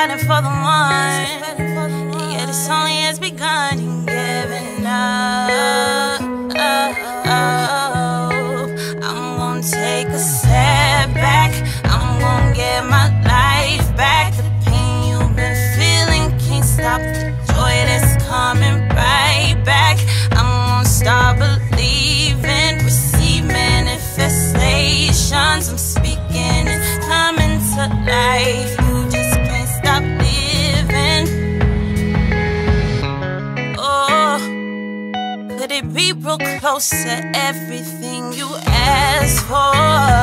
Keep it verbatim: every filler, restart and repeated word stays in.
fighting for the one, and yet it's only has begun and giving up. I'm gonna take a step back. I'm gonna get my life back. The pain you've been feeling can't stop the joy that's coming right back. I'm gonna start believing, receive manifestations. I'm speaking, it's coming to life. You just can't stop living. Oh, could it be real close to everything you asked for?